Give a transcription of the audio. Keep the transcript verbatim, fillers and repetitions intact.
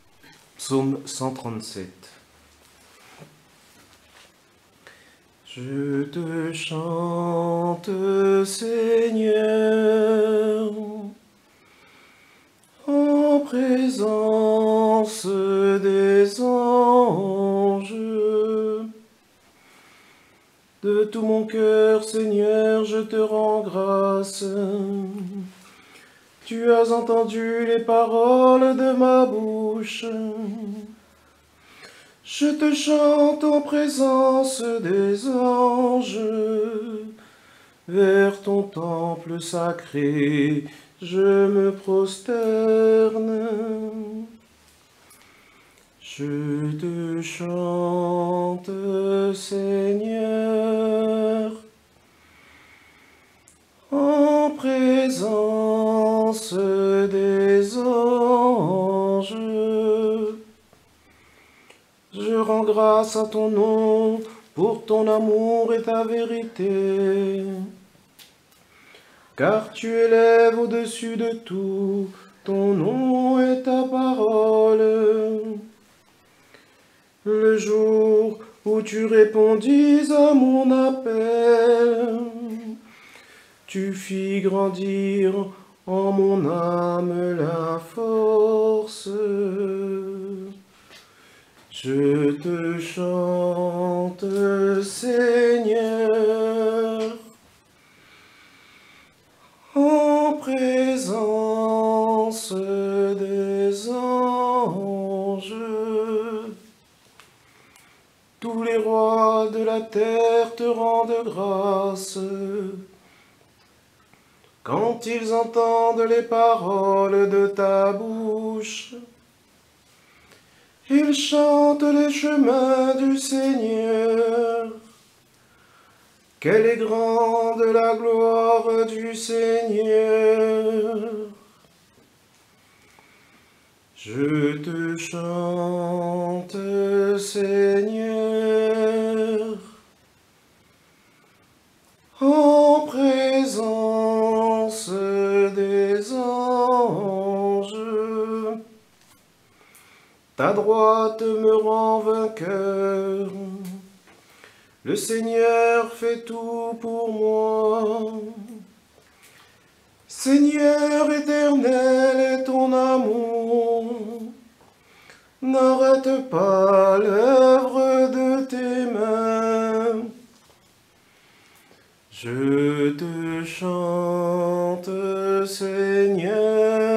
Psaume cent trente-sept. Je te chante, Seigneur, en présence des anges. De tout mon cœur, Seigneur, je te rends grâce. Tu as entendu les paroles de ma bouche. Je te chante en présence des anges. Vers ton temple sacré, je me prosterne. Je te chante, Seigneur, en présence des anges. Je rends grâce à ton nom pour ton amour et ta vérité, car tu élèves au-dessus de tout ton nom et ta parole. Le jour où tu répondis à mon appel, tu fis grandir en mon âme la force. Je te chante, Seigneur, en présence des anges. Tous les rois de la terre te rendent grâce quand ils entendent les paroles de ta bouche. Ils chantent les chemins du Seigneur. Quelle est grande la gloire du Seigneur. Je te chante, Seigneur, en présence des anges. Ta droite me rend vainqueur. Le Seigneur fait tout pour moi. Seigneur éternel est ton amour. N'arrête pas l'œuvre de tes mains. Je te chante, Seigneur,